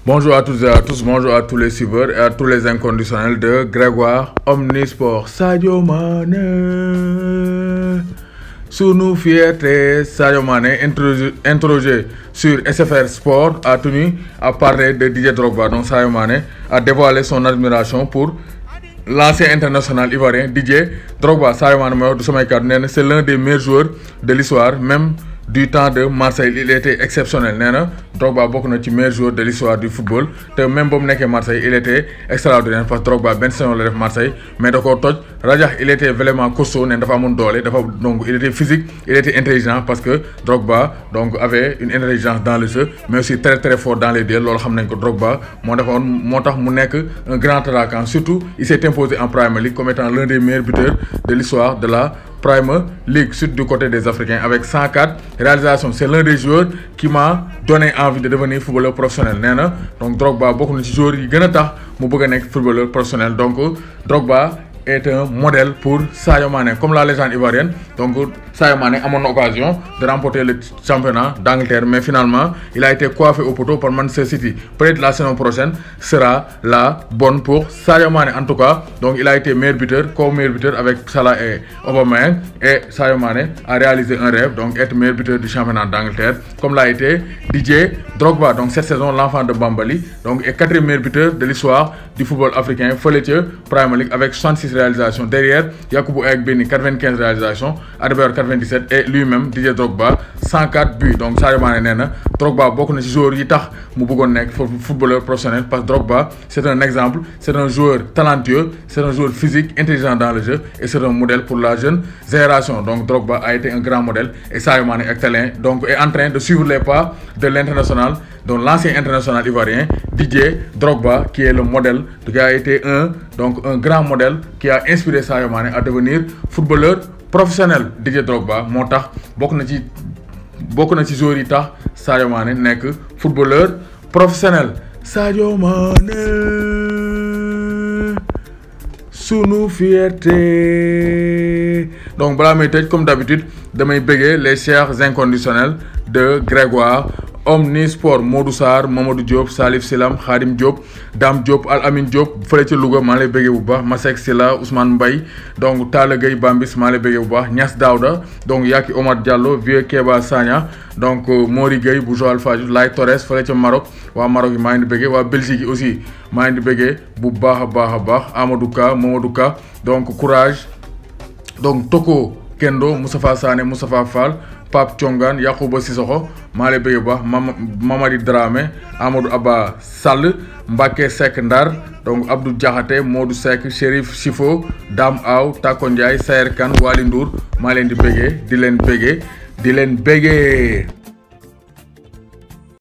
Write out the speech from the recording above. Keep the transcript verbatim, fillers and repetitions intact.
Bonjour à tous et à tous, bonjour à tous les suiveurs et à tous les inconditionnels de Grégoire Omnisport. Sadio Mané, sunu fierté. Sadio Mané, interrogé sur S F R Sport, a tenu à parler de Didier Drogba. Donc Sadio Mané a dévoilé son admiration pour l'ancien international ivoirien Didier Drogba. Sadio Mané, c'est l'un des meilleurs joueurs de l'histoire, même du temps de Marseille. Il était exceptionnel. Néna Drogba bokk na ci meilleur joueur de l'histoire du football te même ba mu nekkee Marseille il était extraordinaire parce que Drogba benn saison la def Marseille mais da koo toj rajax. Il était vraiment costaud, ne dafa amoon doole dafa donc il était physique, il était intelligent parce que Drogba donc avait une intelligence dans le jeu mais aussi très très fort dans les duels. Loolu xam nañ ko. Drogba moo defoon moo tax mu nekk un grand attaquant. Surtout il s'est imposé en Premier League comme étant l'un des meilleurs buteurs de l'histoire de la Premier League, surtout du côté des Africains, avec cent quatre réalisations. C'est l'un des joueurs qui m'a donné envie de devenir footballeur professionnel. Néna donc Drogba beaucoup de joueurs qui gën a tax mu bëgg a nekk footballeur professionnel. Donc Drogba est un modèle pour Sadio Mané, comme la légende ivoirienne. Donc Sadio Mané a mon occasion de remporter le championnat d'Angleterre, mais finalement il a été coiffé au poteau par Manchester City. Peut-être la saison prochaine sera la bonne pour Sadio Mané. En tout cas, donc il a été meilleur buteur, co-meilleur buteur avec Salah et Aubameyang, et Sadio Mané a réalisé un rêve, donc être meilleur buteur du championnat d'Angleterre, comme l'a été Didier Drogba. Donc cette saison, l'enfant de Bambali, donc est quatrième meilleur buteur de l'histoire du football africain, fële ca Premier League avec soixante-six réalisations. Derrière Yakubu Egbeni quatre-vingt-quinze réalisations, Adebayor quatre-vingt-dix-sept et lui-même Didier Drogba cent quatre buts. Donc Sadio Mané nee na Drogba bokk na ci joueurs yi tax mu bëggoon nekk footballeur professionnel parce que Drogba c'est un exemple, c'est un joueur talentueux, c'est un joueur physique, intelligent dans le jeu et c'est un modèle pour la jeune génération. Donc Drogba a été un grand modèle et Sadio Mané est donc est en train de suivre les pas de l'international, donc l'ancien international ivoirien Didier Drogba, qui est le modèle, qui a été un donc un grand modèle qui a inspiré Sadio Mané à devenir footballeur professionnel. Didier Drogba moo tax bokk na ci bokk na ci joueurs yi tax Sadio Mané nekk footballeur professionnel. Sadio Mané sunu fierté. Donc balaa may tëj comme d'habitude damay bëggee les chers inconditionnels de Grégoire Omnisport. Modou Sarr, Mamadou Diop, Salif Silam, Khadim Diop, Dame Diop, Al Amin Diop fële ca Louga maa lay bëggee bu baax. Masek Silla, Ousmane Mbaye, donc Talla Gueye Bambis maa lay bëggee bu baax. Niass Daouda, donc Yaki Omar Diallo, Vieux Keba Sagna, donc Mori Gueye bu Joal Fadiouth, Lay Torres fële ca Maroc, waa Maroc yi maa ngi di bëggee, waa Belgique yi aussi maa ngi di bëggee bu baax a baax a baax. Amadou Ka, Mamadou Ka, donc courage, donc Toko Kendo, Moustapha Sané, Moustapha Fall, Pape Thiongan, Yakouba Sissoko maa lay bëggee bu baax. Mamadi Dramé, Amadou Abba Sall, Mbacké Seck Ndar, donc Abdou Diakhaté, Modou Seck, Chérif Chifo, Dame Aw, Tako Ndiaye, Sayer Kane, Wali Ndour maa leen di bëggee di leen bëggee di leen bëggee.